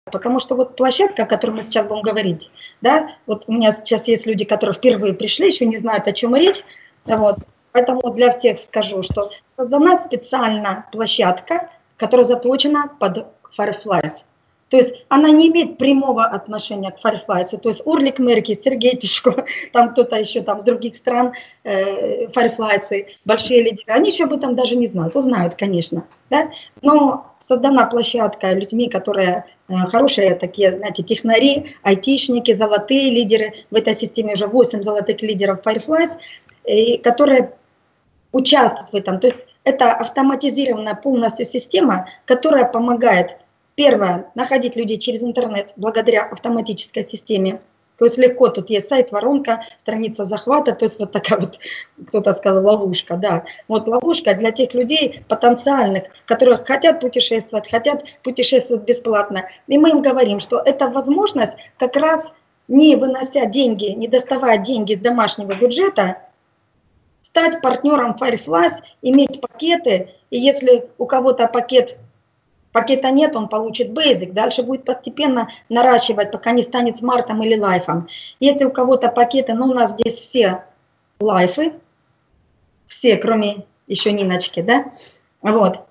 Потому что вот площадка, о которой мы сейчас будем говорить, да, вот у меня сейчас есть люди, которые впервые пришли, еще не знают, о чем речь, вот, поэтому для всех скажу, что создана специально площадка, которая заточена под Fireflies. То есть она не имеет прямого отношения к Fireflies. То есть Урлик Мерки, Сергей Тишко, там кто-то еще там с других стран, Fireflies, большие лидеры, они еще об этом даже не знают. Узнают, конечно. Да? Но создана площадка людьми, которые хорошие такие, знаете, технари, айтишники, золотые лидеры. В этой системе уже 8 золотых лидеров Fireflies, которые участвуют в этом. То есть это автоматизированная полностью система, которая помогает, первое, находить людей через интернет благодаря автоматической системе. То есть легко, тут есть сайт, воронка, страница захвата, то есть вот такая вот, кто-то сказал, ловушка, да. Вот ловушка для тех людей потенциальных, которые хотят путешествовать бесплатно. И мы им говорим, что это возможность как раз не вынося деньги, не доставая деньги из домашнего бюджета, стать партнером Fireflies, иметь пакеты, и если у кого-то пакета нет, он получит Basic, дальше будет постепенно наращивать, пока не станет смартом или лайфом. Если у кого-то пакеты, ну у нас здесь все лайфы, все, кроме еще Ниночки, да, вот.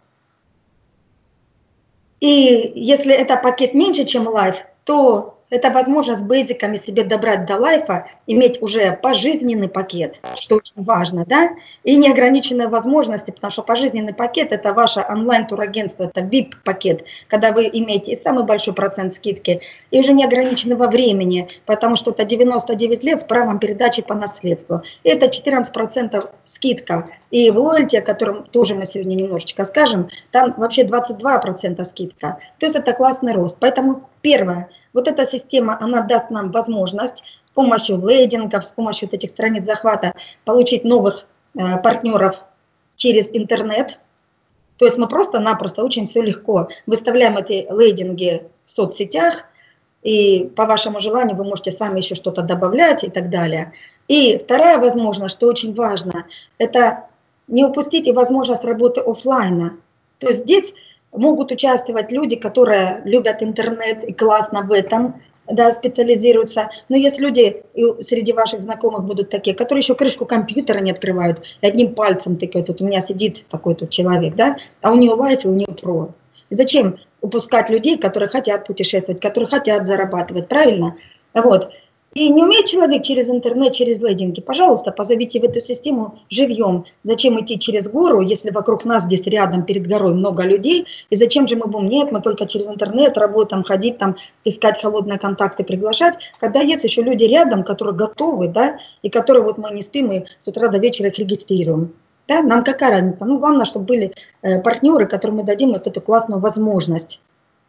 И если это пакет меньше, чем лайф, то это возможность с бейзиками себе добрать до лайфа, иметь уже пожизненный пакет, что очень важно, да, и неограниченные возможности, потому что пожизненный пакет – это ваше онлайн-турагентство, это VIP-пакет, когда вы имеете и самый большой процент скидки, и уже неограниченного времени, потому что это 99 лет с правом передачи по наследству. И это 14% скидка. И в лояльте, о котором тоже мы сегодня немножечко скажем, там вообще 22% скидка. То есть это классный рост. Поэтому первое, вот эта система, она даст нам возможность с помощью лендингов, с помощью вот этих страниц захвата получить новых партнеров через интернет. То есть мы просто-напросто очень все легко выставляем эти лендинги в соцсетях, и по вашему желанию вы можете сами еще что-то добавлять и так далее. И вторая возможность, что очень важно, это не упустите возможность работы офлайна. То есть здесь могут участвовать люди, которые любят интернет и классно в этом, да, специализируются. Но есть люди, и среди ваших знакомых будут такие, которые еще крышку компьютера не открывают, и одним пальцем тыкают. Тут у меня сидит такой тут человек, да, а у него лайф, и у него про. И зачем упускать людей, которые хотят путешествовать, которые хотят зарабатывать, правильно? Вот. И не умеет человек через интернет, через лендинги, пожалуйста, позовите в эту систему живьем. Зачем идти через гору, если вокруг нас здесь рядом перед горой много людей? И зачем же мы будем? Нет, мы только через интернет работаем, ходить там, искать холодные контакты, приглашать. Когда есть еще люди рядом, которые готовы, да, и которые вот мы не спим, и с утра до вечера их регистрируем. Да? Нам какая разница? Ну, главное, чтобы были партнеры, которым мы дадим вот эту классную возможность.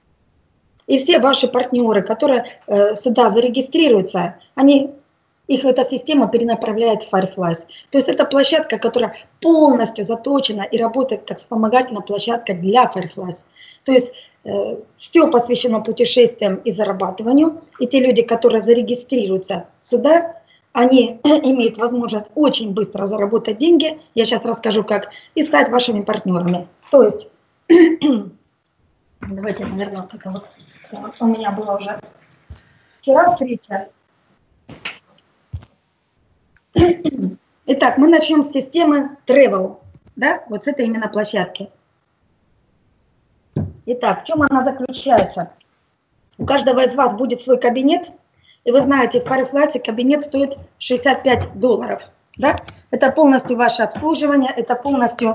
И все ваши партнеры, которые сюда зарегистрируются, их эта система перенаправляет в Fireflies. То есть это площадка, которая полностью заточена и работает как вспомогательная площадка для Fireflies. То есть все посвящено путешествиям и зарабатыванию. И те люди, которые зарегистрируются сюда, они имеют возможность очень быстро заработать деньги. Я сейчас расскажу, как, и стать вашими партнерами. То есть, давайте, наверное, вот это вот. У меня была уже вчера встреча. Итак, мы начнем с системы Travel, да, вот с этой именно площадки. Итак, в чем она заключается? У каждого из вас будет свой кабинет, и вы знаете, в Fireflies кабинет стоит $65, да? Это полностью ваше обслуживание, это полностью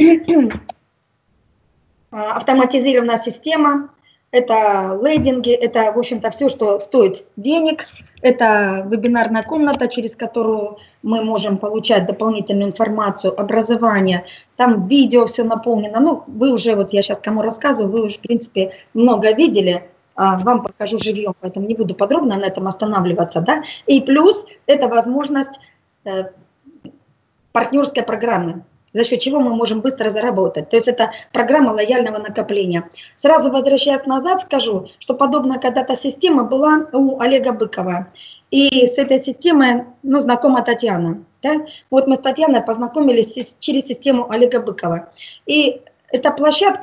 автоматизированная система. Это лендинги, это, в общем-то, все, что стоит денег. Это вебинарная комната, через которую мы можем получать дополнительную информацию, образование. Там видео все наполнено. Ну, вы уже, вот я сейчас кому рассказываю, вы уже, в принципе, много видели. Вам покажу живьем, поэтому не буду подробно на этом останавливаться. Да? И плюс это возможность партнерской программы, за счет чего мы можем быстро заработать. То есть это программа лояльного накопления. Сразу возвращаясь назад, скажу, что подобная когда-то система была у Олега Быкова. И с этой системой, ну, знакома Татьяна. Да? Вот мы с Татьяной познакомились через систему Олега Быкова. И эта площадка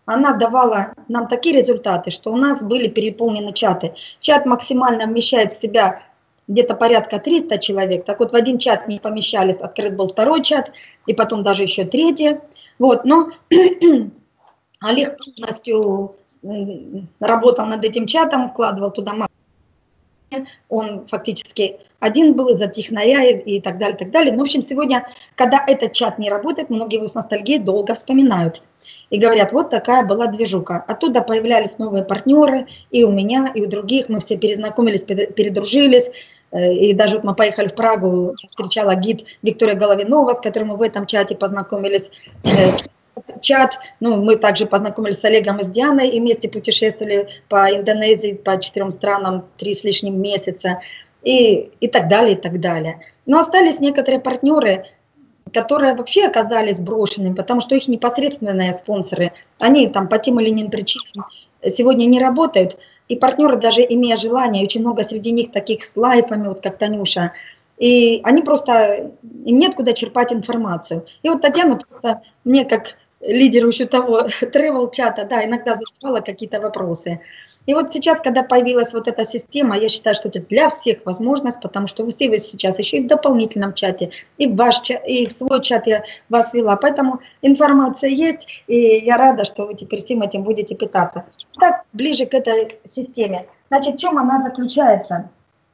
она давала нам такие результаты, что у нас были переполнены чаты. Чат максимально вмещает в себя где-то порядка 300 человек. Так вот, в один чат не помещались, открыт был второй чат, и потом даже еще третий. Вот, но Олег полностью работал над этим чатом, вкладывал туда максимум. Он фактически один был из-за технаря и так далее, так далее. Но, в общем, сегодня, когда этот чат не работает, многие его с ностальгией долго вспоминают. И говорят, вот такая была движуха. Оттуда появлялись новые партнеры, и у меня, и у других. Мы все перезнакомились, передружились. И даже вот мы поехали в Прагу, встречала гид Виктория Головинова, с которой мы в этом чате познакомились. Чат, ну, мы также познакомились с Олегом и с Дианой, и вместе путешествовали по Индонезии, по 4 странам 3 с лишним месяца, и так далее, и так далее. Но остались некоторые партнеры, которые вообще оказались брошенными, потому что их непосредственные спонсоры, они там по тем или иным причинам сегодня не работают, и партнеры, даже имея желание, очень много среди них таких с лайфами, вот как Танюша, и они просто, им нет куда черпать информацию. И вот Татьяна просто мне как лидеру еще того тревел-чата, да, иногда задавала какие-то вопросы. И вот сейчас, когда появилась вот эта система, я считаю, что это для всех возможность, потому что вы все сейчас еще и в дополнительном чате, и в ваш чат, и в свой чат я вас вела. Поэтому информация есть, и я рада, что вы теперь всем этим будете питаться. Так, ближе к этой системе. Значит, в чем она заключается?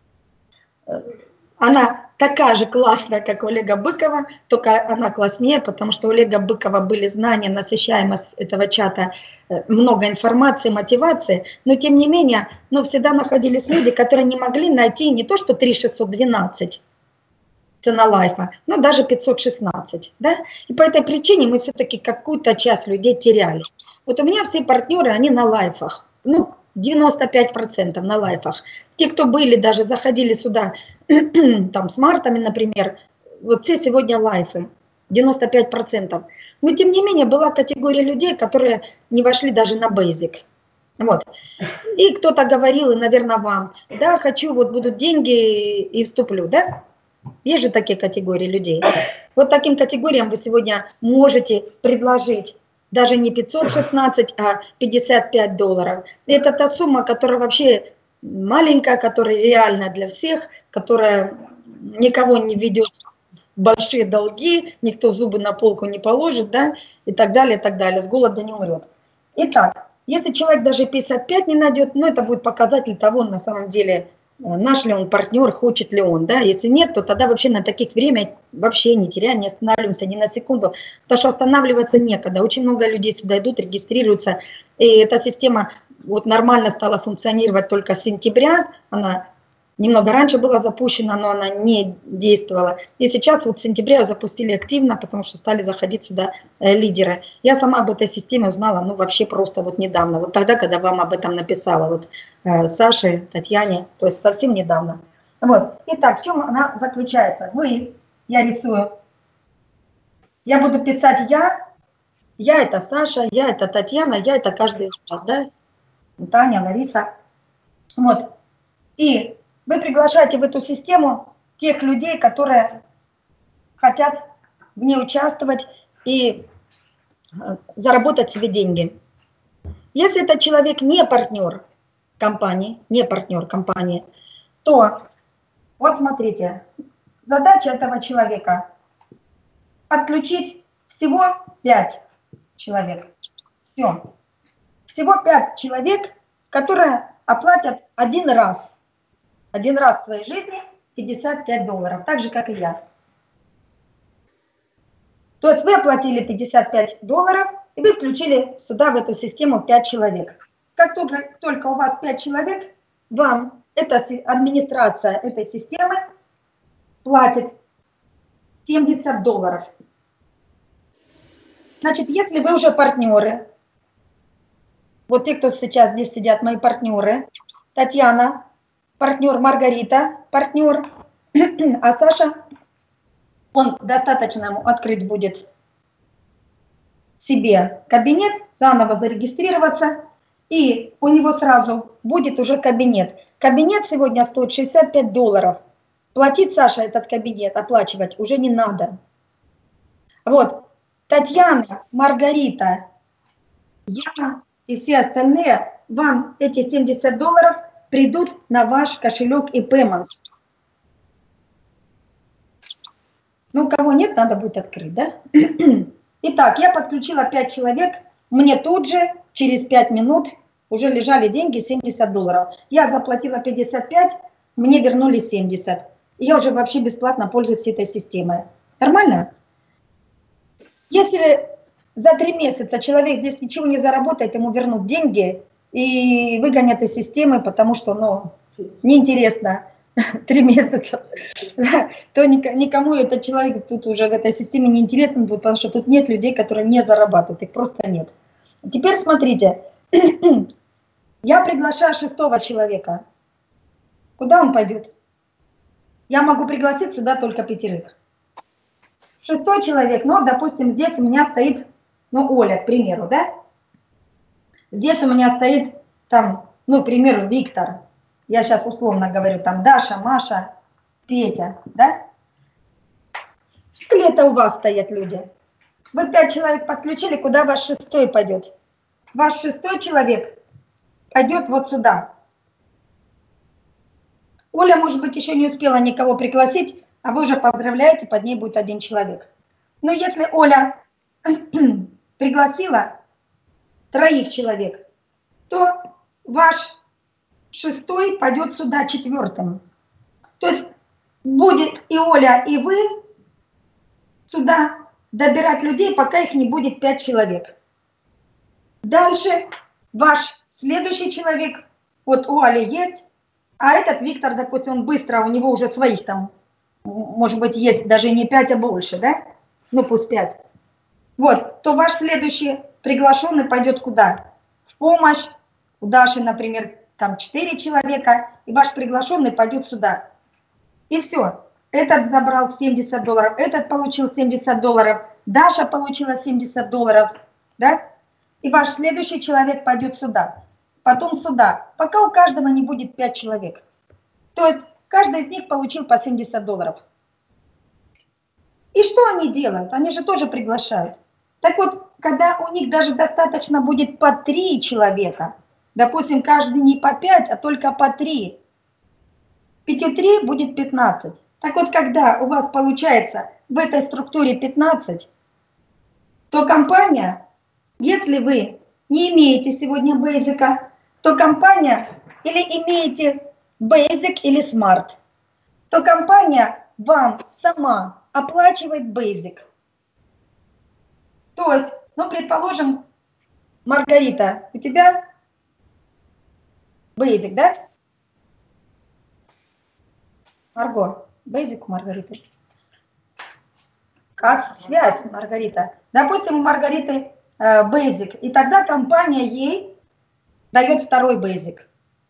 Она такая же классная, как у Олега Быкова, только она класснее, потому что у Олега Быкова были знания, насыщаемость этого чата, много информации, мотивации, но тем не менее, но всегда находились люди, которые не могли найти не то, что 3612 цена лайфа, но даже 516, да? И по этой причине мы все-таки какую-то часть людей теряли. Вот у меня все партнеры, они на лайфах, ну, 95% на лайфах. Те, кто были, даже заходили сюда там с мартами, например, вот все сегодня лайфы, 95%. Но тем не менее была категория людей, которые не вошли даже на basic. Вот. И кто-то говорил, и, наверное, вам, да, хочу, вот будут деньги и вступлю, да? Есть же такие категории людей. Вот таким категориям вы сегодня можете предложить даже не 516, а $55. Это та сумма, которая вообще маленькая, которая реальна для всех, которая никого не ведет в большие долги, никто зубы на полку не положит, да, и так далее, с голода не умрет. Итак, если человек даже 55 не найдет, ну это будет показатель того, на самом деле, наш ли он партнер, хочет ли он, да, если нет, то тогда вообще на таких время вообще не теряем, не останавливаемся ни на секунду, потому что останавливаться некогда, очень много людей сюда идут, регистрируются, и эта система вот нормально стала функционировать только с сентября, она немного раньше была запущена, но она не действовала. И сейчас вот в сентябре ее запустили активно, потому что стали заходить сюда лидеры. Я сама об этой системе узнала, ну, вообще просто вот недавно. Вот тогда, когда вам об этом написала, вот Саше, Татьяне, то есть совсем недавно. Вот. Итак, в чем она заключается? Я рисую. Я буду писать я это Саша, я это Татьяна, я это каждый из вас, да? Таня, Лариса. Вот. И вы приглашаете в эту систему тех людей, которые хотят в ней участвовать и заработать себе деньги. Если этот человек не партнер компании, то вот смотрите, задача этого человека подключить всего 5 человек. Все. Всего 5 человек, которые оплатят один раз в своей жизни $55, так же, как и я. То есть вы оплатили $55, и вы включили сюда, в эту систему, 5 человек. Как только у вас 5 человек, вам администрация этой системы платит $70. Значит, если вы уже партнеры, вот те, кто сейчас здесь сидят, мои партнеры, Татьяна, партнер, Маргарита, партнер, а Саша, он достаточно ему открыть будет себе кабинет, заново зарегистрироваться, и у него сразу будет уже кабинет. Кабинет сегодня стоит $65. Платить, Саша, этот кабинет, оплачивать уже не надо. Вот, Татьяна, Маргарита, я и все остальные, вам эти $70 придут на ваш кошелек и Payments. Ну, у кого нет, надо будет открыть, да? Итак, я подключила 5 человек, мне тут же, через 5 минут, уже лежали деньги $70. Я заплатила 55, мне вернули 70. Я уже вообще бесплатно пользуюсь этой системой. Нормально? Если за 3 месяца человек здесь ничего не заработает, ему вернут деньги и выгонят из системы, потому что, ну, неинтересно 3 месяца, то никому этот человек тут уже в этой системе не интересен будет, потому что тут нет людей, которые не зарабатывают, их просто нет. Теперь смотрите, я приглашаю 6-го человека. Куда он пойдет? Я могу пригласить сюда только 5. 6-й человек, ну, допустим, здесь у меня стоит, ну, Оля, к примеру, да? Здесь у меня стоит, там, ну, к примеру, Виктор. Я сейчас условно говорю, там, Даша, Маша, Петя, да? Или это у вас стоят люди? Вы 5 человек подключили, куда ваш 6-й пойдет? Ваш 6-й человек пойдет вот сюда. Оля, может быть, еще не успела никого пригласить, а вы уже поздравляете, под ней будет 1 человек. Но если Оля пригласила 3 человек, то ваш 6-й пойдет сюда 4-м. То есть будет и Оля, и вы сюда добирать людей, пока их не будет 5 человек. Дальше ваш следующий человек, вот у Али есть, а этот Виктор, допустим, он быстро, у него уже своих там, может быть, есть даже не 5, а больше, да? Ну, пусть 5. Вот, то ваш следующий приглашенный пойдет куда? В помощь. У Даши, например, там 4 человека, и ваш приглашенный пойдет сюда. И все. Этот забрал $70, этот получил $70, Даша получила $70, да? И ваш следующий человек пойдет сюда, потом сюда, пока у каждого не будет 5 человек. То есть каждый из них получил по $70. И что они делают? Они же тоже приглашают. Так вот, когда у них даже достаточно будет по 3 человека, допустим, каждый не по 5, а только по 3, 5 3 будет 15. Так вот, когда у вас получается в этой структуре 15, то компания, если вы не имеете сегодня Basic, то компания, или имеете Basic или Smart, то компания вам сама оплачивает Basic. То есть, ну, предположим, Маргарита, у тебя Basic, да? Марго, Basic у Маргариты. Как связь, Маргарита? Допустим, у Маргариты Basic, и тогда компания ей дает 2-й Basic.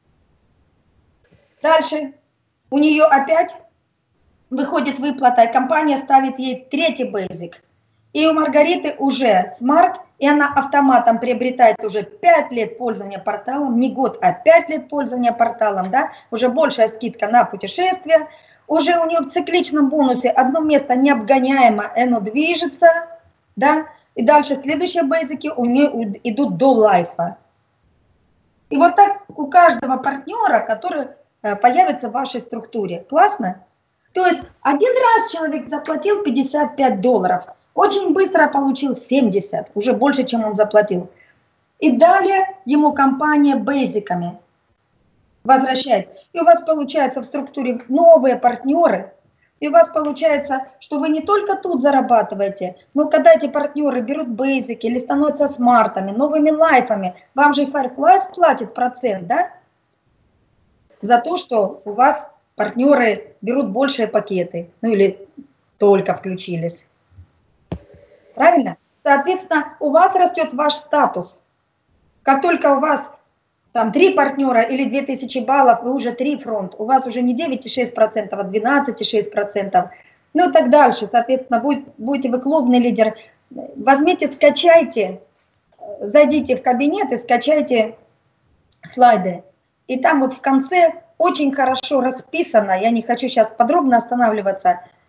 Дальше у нее опять выходит выплата, и компания ставит ей 3-й Basic. И у Маргариты уже Smart, и она автоматом приобретает уже 5 лет пользования порталом, не год, а 5 лет пользования порталом, да, уже большая скидка на путешествия, уже у нее в цикличном бонусе одно место необгоняемо, оно движется, да, и дальше следующие бейзики у нее идут до лайфа. И вот так у каждого партнера, который появится в вашей структуре. Классно? То есть один раз человек заплатил $55, очень быстро получил 70, уже больше, чем он заплатил. И далее ему компания бейзиками возвращает. И у вас получается в структуре новые партнеры, и у вас получается, что вы не только тут зарабатываете, но когда эти партнеры берут бейзики или становятся смартами, новыми лайфами, вам же Firefly платит процент, да? За то, что у вас партнеры берут большие пакеты, ну или только включились. Правильно? Соответственно, у вас растет ваш статус. Как только у вас там 3 партнера или 2000 баллов, вы уже 3 фронт, у вас уже не 9,6%, а 12,6%. Ну и так дальше. Соответственно, будете вы клубный лидер. Возьмите, скачайте, зайдите в кабинет и скачайте слайды. И там вот в конце очень хорошо расписано, я не хочу сейчас подробно останавливаться,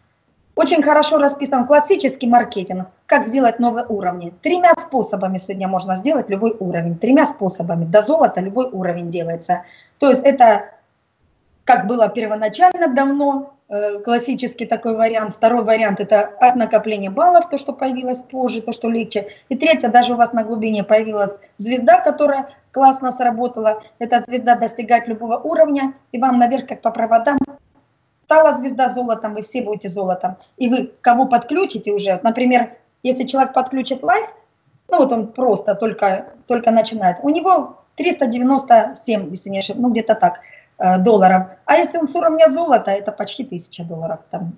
Очень хорошо расписан классический маркетинг, как сделать новые уровни. 3 способами сегодня можно сделать любой уровень. 3 способами. До золота любой уровень делается. То есть это как было первоначально давно, классический такой вариант. Второй вариант – это от накопления баллов, то, что появилось позже, то, что легче. И третье, даже у вас на глубине появилась звезда, которая классно сработала. Эта звезда достигает любого уровня, и вам наверх, как по проводам, стала звезда золотом, вы все будете золотом. И вы кого подключите уже, например, если человек подключит лайф, ну вот он просто только начинает, у него 397, если не ошибаюсь, ну где-то так, долларов. А если он с уровня золота, это почти 1000 долларов, там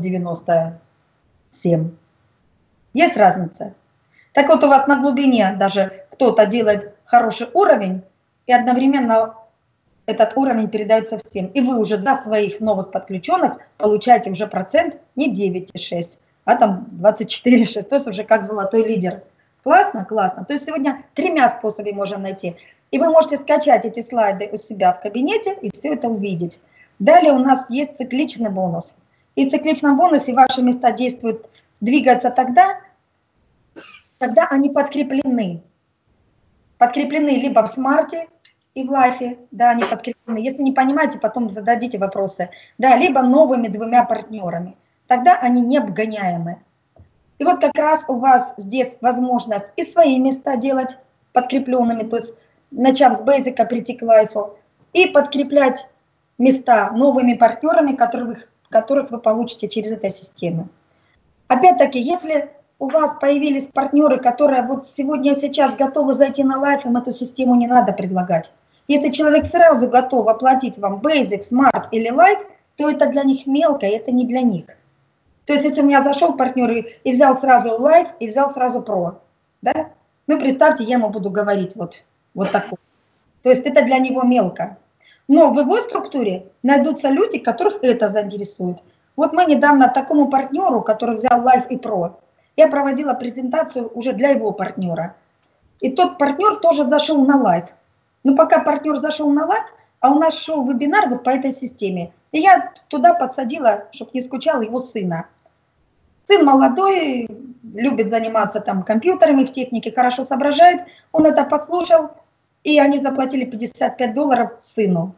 997. Есть разница? Так вот у вас на глубине даже кто-то делает хороший уровень, и одновременно этот уровень передается всем. И вы уже за своих новых подключенных получаете уже процент не 9,6, а там 24,6, то есть уже как золотой лидер. Классно? Классно. То есть сегодня 3 способами можно найти. И вы можете скачать эти слайды у себя в кабинете и все это увидеть. Далее у нас есть цикличный бонус. И в цикличном бонусе ваши места действуют, двигаются тогда, когда они подкреплены. Подкреплены либо в смарте и в лайфе, да, они подкреплены. Если не понимаете, потом зададите вопросы. Да, либо новыми 2 партнерами. Тогда они не обгоняемы. И вот как раз у вас здесь возможность и свои места делать подкрепленными, то есть начав с бейзика прийти к лайфу, и подкреплять места новыми партнерами, которых вы получите через эту систему. Опять-таки, если у вас появились партнеры, которые вот сегодня, сейчас готовы зайти на лайф, им эту систему не надо предлагать. Если человек сразу готов оплатить вам Basic, Smart или Life, то это для них мелко, и это не для них. То есть если у меня зашел партнер и взял сразу Life, и взял сразу Pro, да? Ну представьте, я ему буду говорить вот такое. То есть это для него мелко. Но в его структуре найдутся люди, которых это заинтересует. Вот мы недавно такому партнеру, который взял Life и Pro, я проводила презентацию уже для его партнера. И тот партнер тоже зашел на Life. Но пока партнер зашел на Life, а у нас шел вебинар вот по этой системе. И я туда подсадила, чтобы не скучал, его сына. Сын молодой, любит заниматься там компьютерами, в технике, хорошо соображает. Он это послушал, и они заплатили 55 долларов сыну.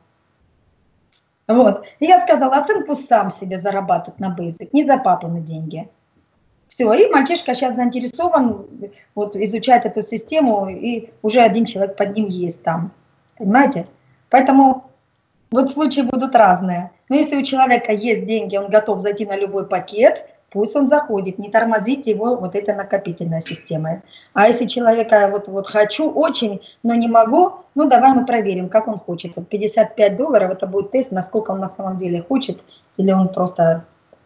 Вот. И я сказала, а сын пусть сам себе зарабатывает на Basic, не за папины деньги. Все, и мальчишка сейчас заинтересован, вот, изучать эту систему, и уже один человек под ним есть там. Понимаете? Поэтому вот случаи будут разные. Но если у человека есть деньги, он готов зайти на любой пакет, пусть он заходит, не тормозите его вот этой накопительной системой. А если человека вот хочу очень, но не могу, ну давай мы проверим, как он хочет. Вот 55 долларов это будет тест, насколько он на самом деле хочет, или он просто...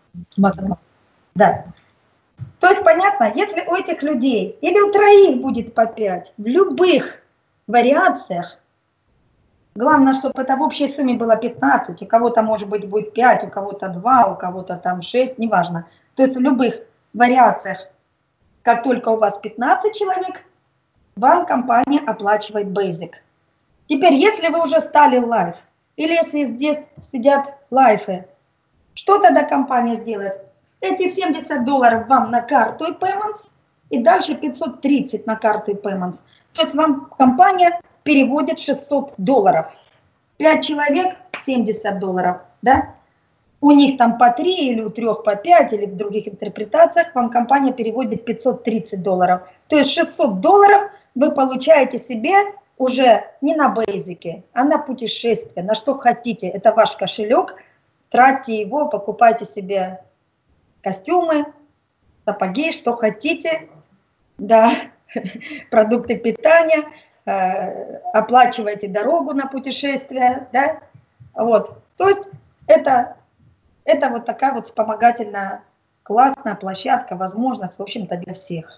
Да. То есть понятно, если у этих людей или у троих будет по 5, в любых вариациях, главное, чтобы это в общей сумме было 15, у кого-то может быть будет 5, у кого-то 2, у кого-то там 6, неважно. То есть в любых вариациях, как только у вас 15 человек, вам компания оплачивает Basic. Теперь, если вы уже стали Life, или если здесь сидят лайфы, что тогда компания сделает? Эти 70 долларов вам на карту и Payments, и дальше 530 на карту и Payments. То есть вам компания переводит 600 долларов. 5 человек 70 долларов, да? У них там по 3 или у 3 по 5, или в других интерпретациях вам компания переводит 530 долларов. То есть 600 долларов вы получаете себе уже не на бейзике, а на путешествие, на что хотите. Это ваш кошелек, тратьте его, покупайте себе костюмы, сапоги, что хотите, да, продукты питания, оплачивайте дорогу на путешествие, да, вот. То есть это вот такая вот вспомогательная, классная площадка, возможность, в общем-то, для всех.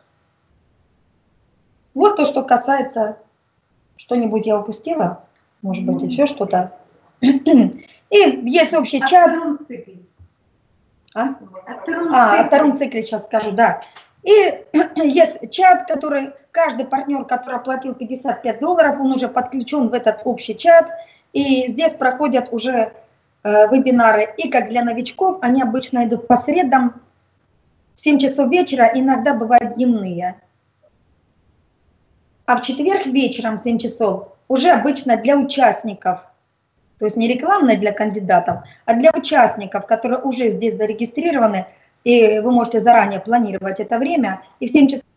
Вот то, что касается, что-нибудь я упустила, может быть, еще что-то. И есть общий чат. О втором цикле сейчас скажу, да. И есть чат, который, каждый партнер, который оплатил 55 долларов, он уже подключен в этот общий чат. И здесь проходят уже вебинары. И как для новичков, они обычно идут по средам в 7 часов вечера, иногда бывают дневные. А в четверг вечером в 7 часов уже обычно для участников, то есть не рекламные для кандидатов, а для участников, которые уже здесь зарегистрированы, и вы можете заранее планировать это время, и в 7 часов,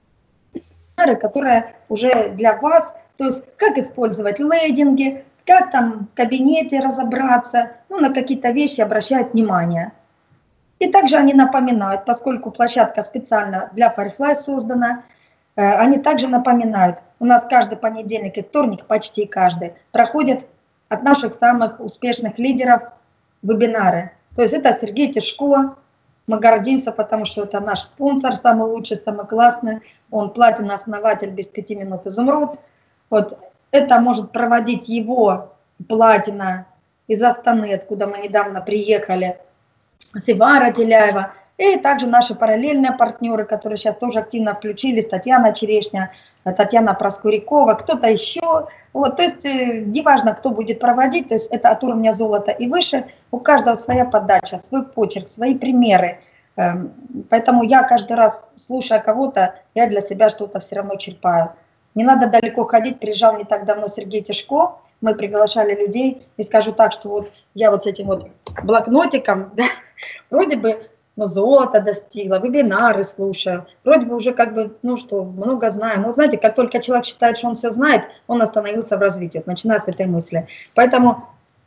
которые уже для вас, то есть как использовать лендинги, как там в кабинете разобраться, ну, на какие-то вещи обращать внимание. И также они напоминают, поскольку площадка специально для Firefly создана, они также напоминают, у нас каждый понедельник и вторник, почти каждый, проходят от наших самых успешных лидеров вебинары. То есть это Сергей Тишко, мы гордимся, потому что это наш спонсор, самый лучший, самый классный, он платина-основатель без 5 минут изумруд. Вот это может проводить его платина из Астаны, откуда мы недавно приехали, Севара Теляева, и также наши параллельные партнеры, которые сейчас тоже активно включились, Татьяна Черешня, Татьяна Проскурякова, кто-то еще. Вот, то есть неважно, кто будет проводить, то есть это от уровня золота и выше, у каждого своя подача, свой почерк, свои примеры. Поэтому я каждый раз, слушая кого-то, я для себя что-то все равно черпаю. Не надо далеко ходить, приезжал не так давно Сергей Тишко, мы приглашали людей, и скажу так, что вот я вот с этим вот блокнотиком, да, вроде бы, ну, золото достигла, вебинары слушаю, вроде бы уже как бы, ну что, много знаю. Но вот знаете, как только человек считает, что он все знает, он остановился в развитии, начиная с этой мысли. Поэтому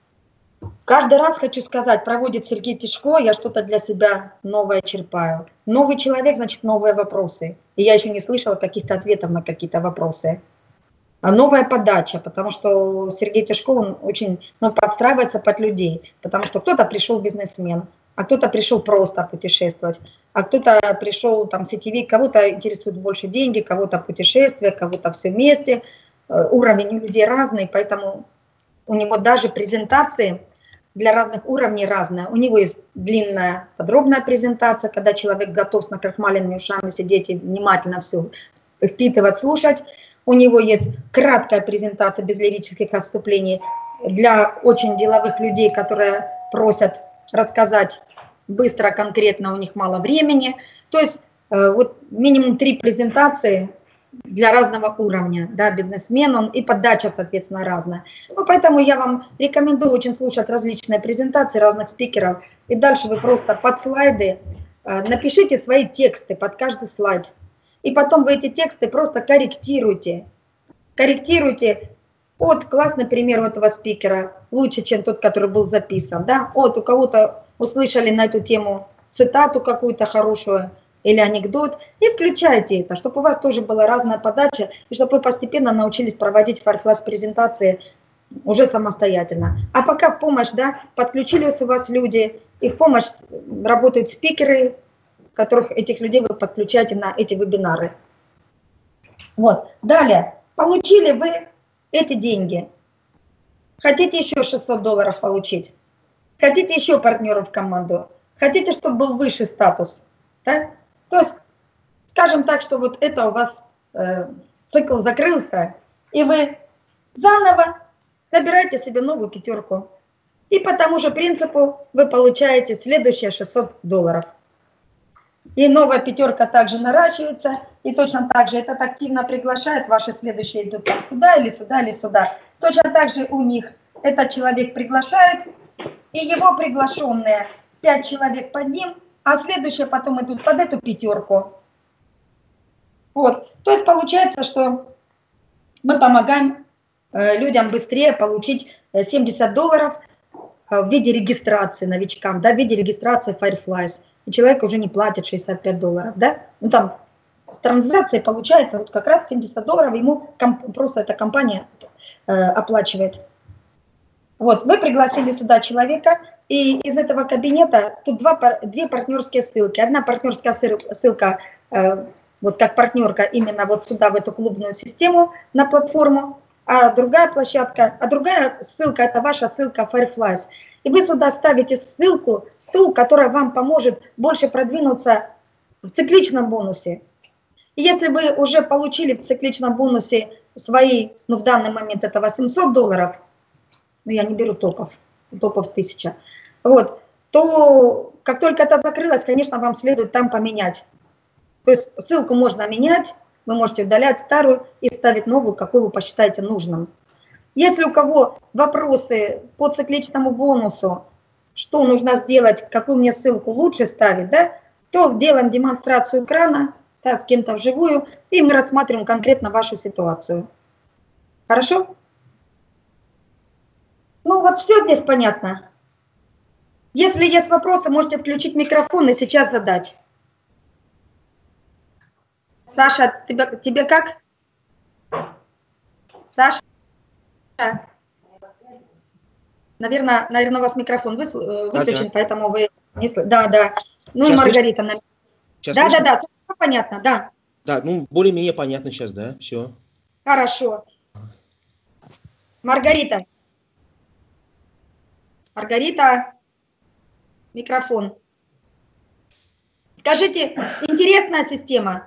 каждый раз хочу сказать, проводит Сергей Тишко, я что-то для себя новое черпаю. Новый человек, значит, новые вопросы. И я еще не слышала каких-то ответов на какие-то вопросы. А новая подача, потому что Сергей Тишко, он очень, ну, подстраивается под людей, потому что кто-то пришел бизнесмен, а кто-то пришел просто путешествовать, а кто-то пришел там сетевик, кого-то интересуют больше деньги, кого-то путешествия, кого-то все вместе. Уровень у людей разный, поэтому у него даже презентации для разных уровней разные. У него есть длинная, подробная презентация, когда человек готов с накрахмаленными ушами сидеть и внимательно все впитывать, слушать. У него есть краткая презентация без лирических отступлений для очень деловых людей, которые просят рассказать быстро, конкретно, у них мало времени. То есть вот минимум 3 презентации для разного уровня, да, бизнесмен, он и подача, соответственно, разная. Ну, поэтому я вам рекомендую очень слушать различные презентации разных спикеров. И дальше вы просто под слайды напишите свои тексты под каждый слайд. И потом вы эти тексты просто корректируйте. Корректируйте. Вот классный пример у этого спикера, лучше, чем тот, который был записан. Да? Вот у кого-то услышали на эту тему цитату какую-то хорошую или анекдот, и включайте это, чтобы у вас тоже была разная подача, и чтобы вы постепенно научились проводить Firefly презентации уже самостоятельно. А пока в помощь, да, подключились у вас люди, и в помощь работают спикеры, которых этих людей вы подключаете на эти вебинары. Вот. Далее, получили вы эти деньги. Хотите еще $600 получить? Хотите еще партнеров в команду? Хотите, чтобы был высший статус? Да? То есть, скажем так, что вот это у вас цикл закрылся, и вы заново набираете себе новую пятерку. И по тому же принципу вы получаете следующие $600. И новая пятерка также наращивается, и точно так же этот активно приглашает, ваши следующие идут там сюда или сюда или сюда. Точно так же у них этот человек приглашает, и его приглашенные 5 человек под ним, а следующие потом идут под эту пятерку. Вот, то есть получается, что мы помогаем людям быстрее получить $70 в виде регистрации новичкам, да, в виде регистрации Fireflies. И человек уже не платит $65, да? Ну там с транзакцией получается вот как раз $70 ему просто эта компания оплачивает. Вот, вы пригласили сюда человека, и из этого кабинета тут две партнерские ссылки. Одна партнерская ссылка, вот как партнерка именно вот сюда, в эту клубную систему, на платформу, а другая площадка, а другая ссылка, это ваша ссылка Fireflies. И вы сюда ставите ссылку, ту, которая вам поможет больше продвинуться в цикличном бонусе. И если вы уже получили в цикличном бонусе свои, ну в данный момент это $800, ну я не беру топов 1000, вот, то как только это закрылось, конечно, вам следует там поменять То есть ссылку можно менять, вы можете удалять старую и ставить новую, какую вы посчитаете нужным. Если у кого вопросы по цикличному бонусу, что нужно сделать, какую мне ссылку лучше ставить, да, то делаем демонстрацию экрана, да, с кем-то вживую, и мы рассматриваем конкретно вашу ситуацию. Хорошо? Ну вот все здесь понятно. Если есть вопросы, можете включить микрофон и сейчас задать. Саша, тебе как? Саша? Наверное, у вас микрофон выключен, да. Поэтому вы не слышите. Да. Ну сейчас и Маргарита. Да, понятно, да. Да, ну более-менее понятно сейчас, да, все. Хорошо. Маргарита, микрофон. Скажите, интересная система?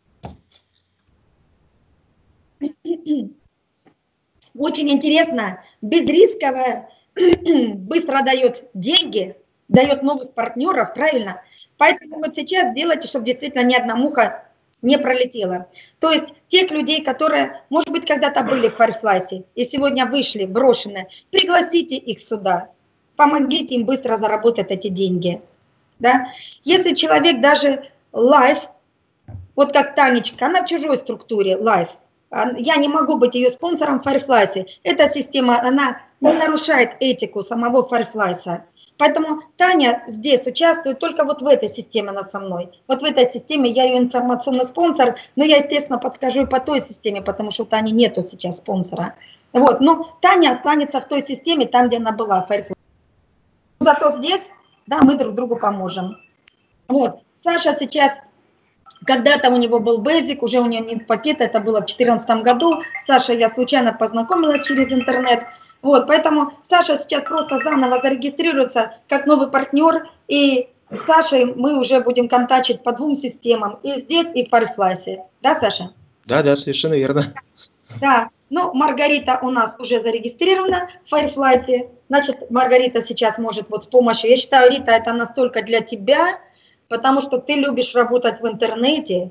Очень интересно, безрисковая, быстро дает деньги, дает новых партнеров, правильно? Поэтому вот сейчас сделайте, чтобы действительно ни одна муха не пролетела. То есть тех людей, которые, может быть, когда-то были в Firefly и сегодня вышли, брошенные, пригласите их сюда, помогите им быстро заработать эти деньги. Да? Если человек даже лайф, вот как Танечка, она в чужой структуре, лайф, я не могу быть ее спонсором в Firefly. Эта система, она не нарушает этику самого Firefly. Поэтому Таня здесь участвует только вот в этой системе, она со мной. Вот в этой системе я ее информационный спонсор, но я, естественно, подскажу и по той системе, потому что у Тани нету сейчас спонсора. Вот, но Таня останется в той системе, там, где она была, в Firefly. Зато здесь, да, мы друг другу поможем. Вот, Саша сейчас... Когда-то у него был Basic, уже у него нет пакета, это было в 2014 году. Саша я случайно познакомилась через интернет. Вот, поэтому Саша сейчас просто заново зарегистрируется как новый партнер. И с Сашей мы уже будем контачить по двум системам. И здесь, и в Firefly. Да, Саша? Да, совершенно верно. Да, ну Маргарита у нас уже зарегистрирована в Firefly. Значит, Маргарита сейчас может вот с помощью... Я считаю, Рита, это настолько для тебя... Потому что ты любишь работать в интернете,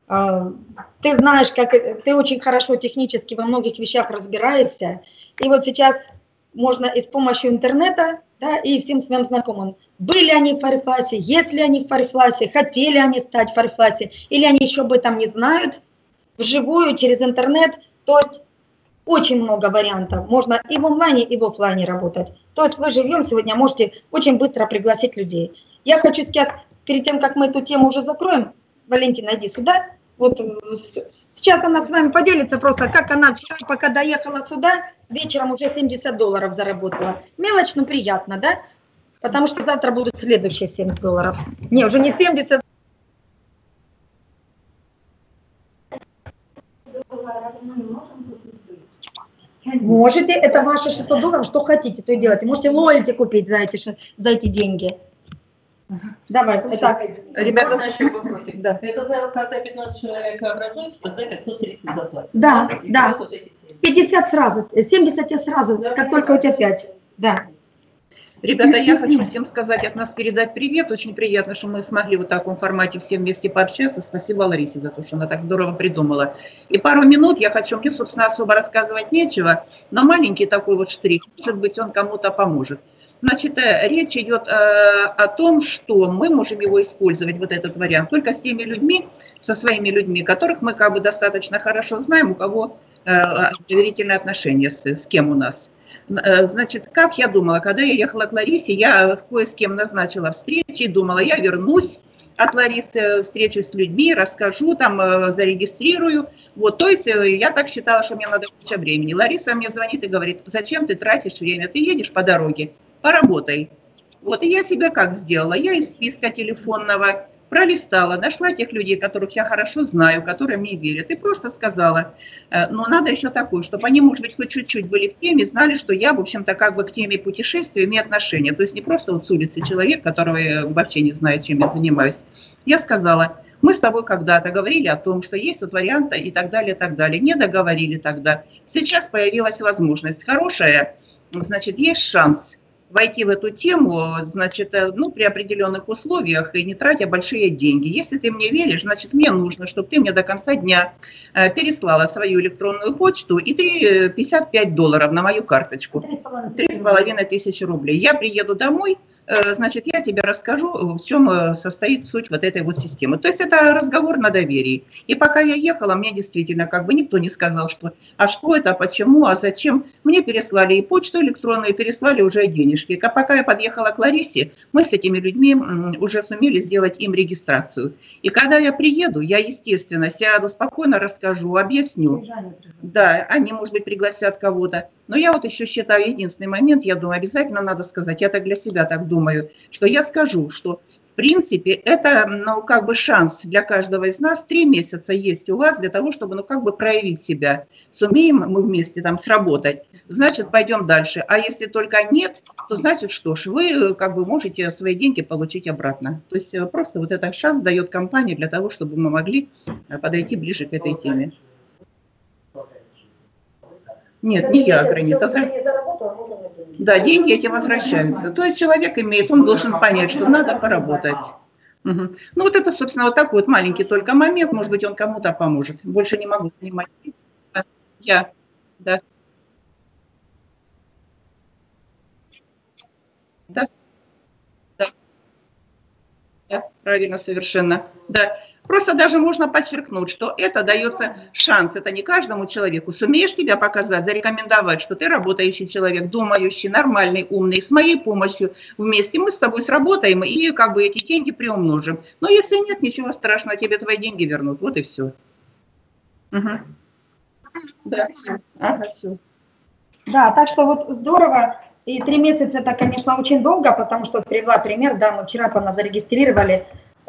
ты знаешь, как ты очень хорошо технически во многих вещах разбираешься. И вот сейчас можно и с помощью интернета, да, и всем своим знакомым. Были они в Firefly, есть ли они в Firefly, хотели они стать в Firefly, или они еще об этом не знают, вживую, через интернет. То есть очень много вариантов. Можно и в онлайне, и в офлайне работать. То есть вы живем сегодня, можете очень быстро пригласить людей. Я хочу сейчас... Перед тем, как мы эту тему уже закроем, Валентина, иди сюда. Вот сейчас она с вами поделится просто, как она вчера, пока доехала сюда, вечером уже $70 заработала. Мелочь, но приятно, да? Потому что завтра будут следующие $70. Не, уже не 70. Можете, это ваши $600, что хотите, то и делайте. Можете лоялти купить за эти деньги. Давай, это... Ребята, начали вопросик. Да. Это когда 15 человек образуется, тогда 530 заплатить. Да. 50 сразу, 70 сразу, да, как только у тебя 5. Да. Ребята, я хочу всем сказать, от нас передать привет. Очень приятно, что мы смогли в таком формате все вместе пообщаться. Спасибо Ларисе за то, что она так здорово придумала. И пару минут я хочу, мне, собственно, особо рассказывать нечего, но маленький такой вот штрих, может быть, он кому-то поможет. Значит, речь идет о том, что мы можем его использовать, вот этот вариант, только с теми людьми, со своими людьми, которых мы как бы достаточно хорошо знаем, у кого доверительные отношения, с кем у нас. Значит, как я думала, когда я ехала к Ларисе, я кое с кем назначила встречи, думала, я вернусь от Ларисы, встречусь с людьми, расскажу, там, зарегистрирую. Вот, то есть я так считала, что мне надо больше времени. Лариса мне звонит и говорит, зачем ты тратишь время, ты едешь по дороге. Поработай. Вот, и я себя как сделала? Я из списка телефонного пролистала, нашла тех людей, которых я хорошо знаю, которые мне верят, и просто сказала, но надо еще такое, чтобы они, может быть, хоть чуть-чуть были в теме, знали, что я, в общем-то, как бы к теме путешествия имею отношение. То есть не просто вот с улицы человек, который вообще не знает, чем я занимаюсь. Я сказала, мы с тобой когда-то говорили о том, что есть вот варианты и так далее, и так далее. Не договорили тогда. Сейчас появилась возможность хорошая, значит, есть шанс войти в эту тему, значит, ну, при определенных условиях и не тратя большие деньги. Если ты мне веришь, значит, мне нужно, чтобы ты мне до конца дня переслала свою электронную почту и $55 на мою карточку. 3500 рублей. Я приеду домой, значит, я тебе расскажу, в чем состоит суть вот этой вот системы. То есть это разговор на доверии. И пока я ехала, мне действительно как бы никто не сказал, что а что это, почему, а зачем. Мне переслали и почту электронную, переслали уже денежки. А пока я подъехала к Ларисе, мы с этими людьми уже сумели сделать им регистрацию. И когда я приеду, я, естественно, сяду, спокойно расскажу, объясню. Да, они, может быть, пригласят кого-то. Но я вот еще считаю, единственный момент, я думаю, обязательно надо сказать, я так для себя так думаю, что я скажу, что в принципе это, ну, как бы шанс для каждого из нас, 3 месяца есть у вас для того, чтобы, ну, как бы проявить себя. Сумеем мы вместе там сработать, значит, пойдем дальше. А если только нет, то значит, что ж, вы как бы можете свои деньги получить обратно. То есть просто вот этот шанс дает компания для того, чтобы мы могли подойти ближе к этой теме. Нет, не я ограничен. Да, деньги эти возвращаются. То есть человек имеет, он должен понять, что надо поработать. Угу. Ну вот это, собственно, вот такой вот маленький только момент, может быть, он кому-то поможет. Больше не могу снимать. Я, да. Да. Да. Да, правильно, совершенно. Да. Просто даже можно подчеркнуть, что это дается шанс, это не каждому человеку. Сумеешь себя показать, зарекомендовать, что ты работающий человек, думающий, нормальный, умный, с моей помощью вместе мы с тобой сработаем и как бы эти деньги приумножим. Но если нет, ничего страшного, тебе твои деньги вернут, вот и все. Угу. Да, все. Ага, все. Да, так что вот здорово. И 3 месяца это, конечно, очень долго, потому что привела пример, да, мы вчера зарегистрировали.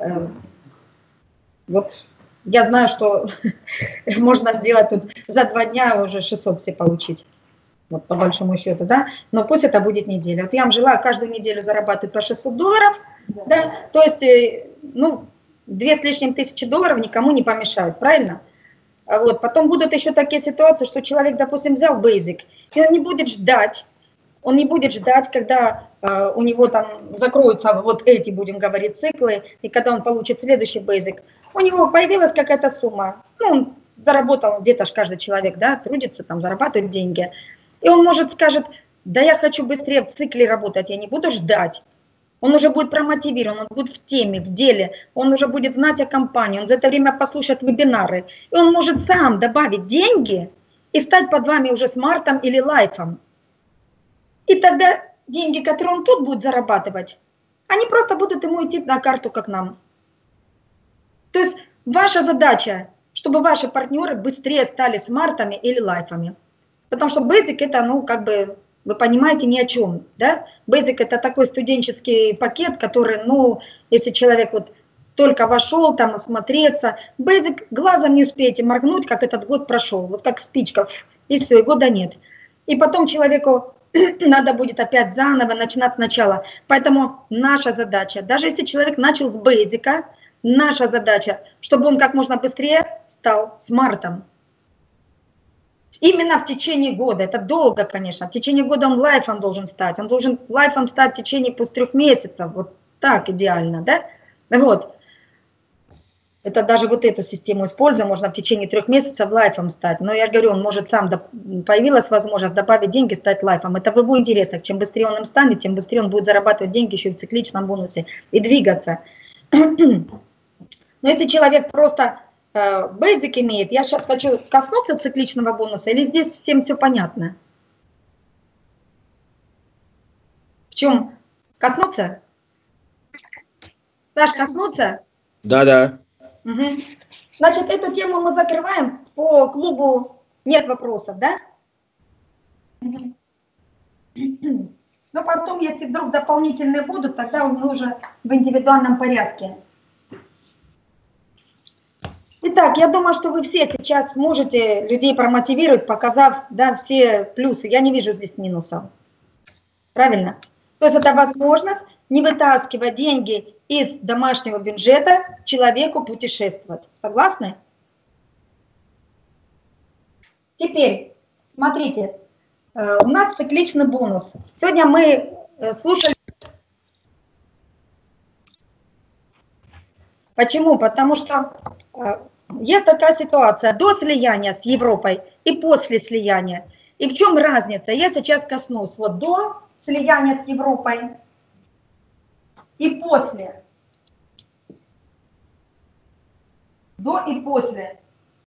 Вот я знаю, что можно сделать тут за 2 дня уже 600 все получить, вот по большому счету, да, но пусть это будет неделя. Вот я вам желаю каждую неделю зарабатывать по $600, да, то есть, ну, 2 с лишним тысячи долларов никому не помешают, правильно? А вот, потом будут еще такие ситуации, что человек, допустим, взял Basic, и он не будет ждать, когда у него там закроются вот эти, будем говорить, циклы, и когда он получит следующий Basic. У него появилась какая-то сумма, ну, он заработал, где-то ж каждый человек, да, трудится, там, зарабатывает деньги. И он, может, скажет, да я хочу быстрее в цикле работать, я не буду ждать. Он уже будет промотивирован, он будет в теме, в деле, он уже будет знать о компании, он за это время послушает вебинары. И он может сам добавить деньги и стать под вами уже смартом или лайфом. И тогда деньги, которые он тут будет зарабатывать, они просто будут ему идти на карту, как нам. То есть ваша задача, чтобы ваши партнеры быстрее стали смартами или лайфами. Потому что Basic это, ну, как бы, вы понимаете, ни о чем. Да? Basic это такой студенческий пакет, который, ну, если человек вот только вошел, там, осмотреться, Basic глазом не успеете моргнуть, как этот год прошел, вот как спичка, и все, и года нет. И потом человеку надо будет опять заново начинать сначала. Поэтому наша задача, даже если человек начал с Basic, наша задача, чтобы он как можно быстрее стал смартом. Именно в течение года, это долго, конечно, в течение года он лайфом должен стать, он должен лайфом стать в течение пусть 3 месяцев, вот так идеально, да? Вот. Это даже вот эту систему используя, можно в течение 3 месяцев лайфом стать. Но я же говорю, он может сам, появилась возможность добавить деньги, стать лайфом. Это в его интересах. Чем быстрее он им станет, тем быстрее он будет зарабатывать деньги еще и в цикличном бонусе и двигаться. Но если человек просто Basic имеет, я сейчас хочу коснуться цикличного бонуса, или здесь всем все понятно? В чем? Коснуться? Саш, коснуться? Да. Угу. Значит, эту тему мы закрываем. По клубу нет вопросов, да? Угу. Но потом, если вдруг дополнительные будут, тогда мы уже в индивидуальном порядке. Итак, я думаю, что вы все сейчас можете людей промотивировать, показав, да, все плюсы. Я не вижу здесь минусов. Правильно? То есть это возможность не вытаскивать деньги из домашнего бюджета человеку путешествовать. Согласны? Теперь, смотрите, у нас цикличный бонус. Сегодня мы слушали. Почему? Потому что есть такая ситуация до слияния с Европой и после слияния. И в чем разница? Я сейчас коснусь вот до слияния с Европой и после. До и после.